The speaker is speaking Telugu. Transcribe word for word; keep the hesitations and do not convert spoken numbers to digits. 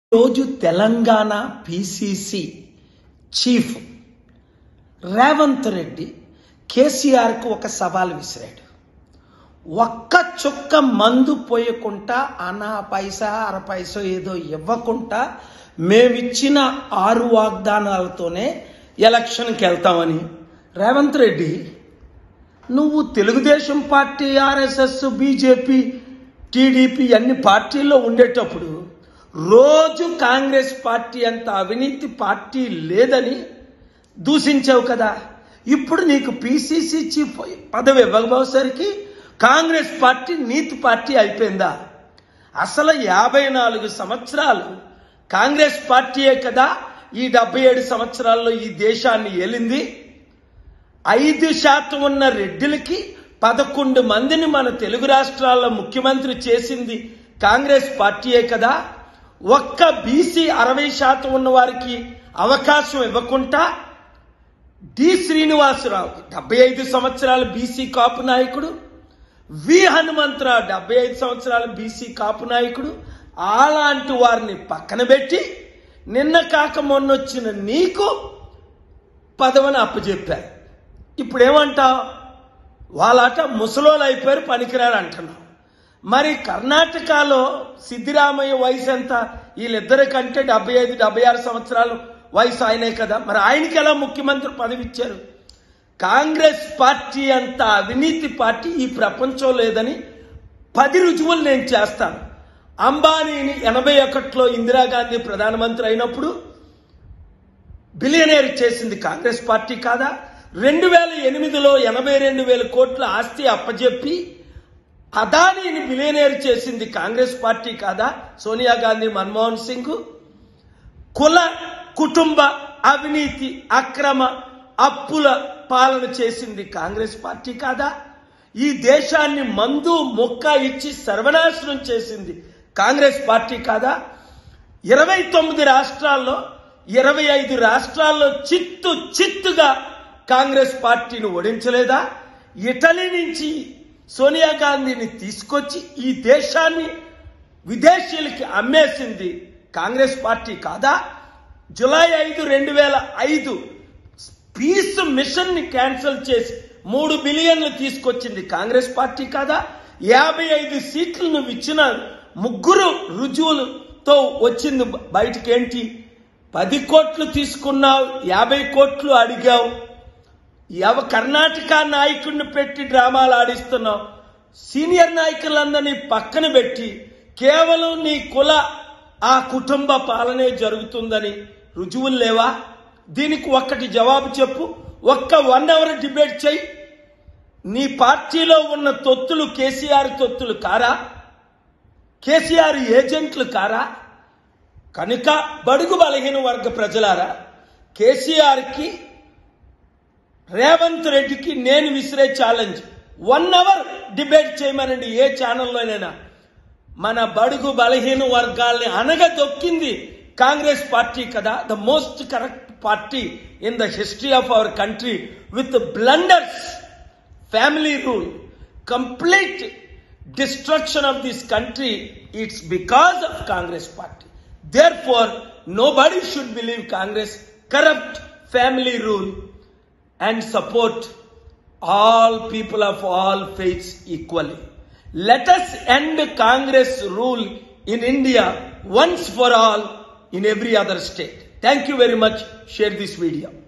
రోజు తెలంగాణ పీసీసీ చీఫ్ రేవంత్ రెడ్డి కేసీఆర్కు ఒక సవాల్ విసిరాడు. ఒక్క చుక్క మందు పోయకుండా అనా పైసా అర పైసా ఏదో ఇవ్వకుండా మేమిచ్చిన ఆరు వాగ్దానాలతోనే ఎలక్షన్కి వెళ్తామని. రేవంత్ రెడ్డి, నువ్వు Telugu Desam party, RSS, BJP, TDP అన్ని పార్టీల్లో ఉండేటప్పుడు రోజు కాంగ్రెస్ పార్టీ అంత అవినీతి పార్టీ లేదని దూషించావు కదా. ఇప్పుడు నీకు పీసీసీ చీఫ్ పదవి ఇవ్వకపోసరికి కాంగ్రెస్ పార్టీ నీతి పార్టీ అయిపోయిందా? అసలు యాభై నాలుగు సంవత్సరాలు కాంగ్రెస్ పార్టీయే కదా ఈ డెబ్బై ఏడు సంవత్సరాల్లో ఈ దేశాన్ని ఏలింది. ఐదు శాతం ఉన్న రెడ్డిలకి పదకొండు మందిని మన తెలుగు రాష్ట్రాల్లో ముఖ్యమంత్రి చేసింది కాంగ్రెస్ పార్టీయే కదా. ఒక్క బీసీ అరవై శాతం ఉన్న వారికి అవకాశం ఇవ్వకుండా డి శ్రీనివాసరావు డెబ్బై ఐదు సంవత్సరాల బీసీ కాపు నాయకుడు, వి హనుమంతరావు డెబ్బై ఐదు సంవత్సరాల బీసీ కాపు నాయకుడు, అలాంటి వారిని పక్కన పెట్టి నిన్న కాక మొన్నొచ్చిన నీకు పదవిని అప్పచెప్పారు. ఇప్పుడేమంటావు? వాళ్ళట ముసలోళ్ళు అయిపోయారు, పనికిరారు అంటున్నావు. మరి కర్ణాటకలో సిద్ధిరామయ్య వయసు ఎంత? వీళ్ళిద్దరి కంటే డెబ్బై ఐదు డెబ్బై ఆరు సంవత్సరాలు వయసు ఆయనే కదా. మరి ఆయనకి ఎలా ముఖ్యమంత్రి పదవి ఇచ్చారు? కాంగ్రెస్ పార్టీ అంత అవినీతి పార్టీ ఈ ప్రపంచం లేదని పది రుజువులు నేను చేస్తాను. అంబానీని ఎనభై ఒకటిలో ఇందిరాగాంధీ ప్రధానమంత్రి అయినప్పుడు బిలియనేర్ చేసింది కాంగ్రెస్ పార్టీ కాదా? రెండు వేల ఎనిమిదిలో ఎనభై రెండు వేల కోట్ల ఆస్తి అప్పజెప్పి అదానీని బిలియనేర్ చేసింది కాంగ్రెస్ పార్టీ కాదా? సోనియా గాంధీ, మన్మోహన్ సింగ్. కుల కుటుంబ అవినీతి అక్రమ అప్పుల పాలన చేసింది కాంగ్రెస్ పార్టీ కాదా? ఈ దేశాన్ని మందు మొక్క ఇచ్చి సర్వనాశనం చేసింది కాంగ్రెస్ పార్టీ కాదా? ఇరవై తొమ్మిది రాష్ట్రాల్లో ఇరవై ఐదు రాష్ట్రాల్లో చిత్తు చిత్తుగా కాంగ్రెస్ పార్టీని ఓడించలేదా? ఇటలీ నుంచి సోనియా గాంధీని తీసుకొచ్చి ఈ దేశాన్ని విదేశీయులకి అమ్మేసింది కాంగ్రెస్ పార్టీ కాదా? జులై ఐదు రెండు వేల ఐదు పీస్ మిషన్ ని క్యాన్సిల్ చేసి మూడు బిలియన్లు తీసుకొచ్చింది కాంగ్రెస్ పార్టీ కాదా? యాభై ఐదు సీట్లు నువ్వు ఇచ్చిన ముగ్గురు రుజువులతో వచ్చింది బయటికి ఏంటి? పది కోట్లు తీసుకున్నావు, యాభై కోట్లు అడిగావు. ఎవ కర్ణాటక నాయకుడిని పెట్టి డ్రామాలు ఆడిస్తున్నావు. సీనియర్ నాయకులందరినీ పక్కన పెట్టి కేవలం నీ కుల ఆ కుటుంబ పాలనే జరుగుతుందని రుజువులు లేవా? దీనికి ఒక్కటి జవాబు చెప్పు. ఒక్క వన్ అవర్ డిబేట్ చెయ్యి. నీ పార్టీలో ఉన్న తొత్తులు కేసీఆర్ తొత్తులు కారా? కేసీఆర్ ఏజెంట్లు కారా? కనుక బడుగు బలహీన వర్గ ప్రజలారా, కేసీఆర్కి రేవంత్ రెడ్డికి నేను విసిరే ఛాలెంజ్, వన్ అవర్ డిబేట్ చేయమనండి ఏ ఛానల్లోనైనా. మన బడుగు బలహీన వర్గాల్ని అనగదొక్కింది కాంగ్రెస్ పార్టీ కదా. The most correct party in the history of our country with blunders, family rule, complete destruction of this country. It's because of Congress party. Therefore, nobody should believe Congress corrupt family rule and support all people of all faiths equally. Let us end Congress rule in India once for all in every other state. Thank you very much. Share this video.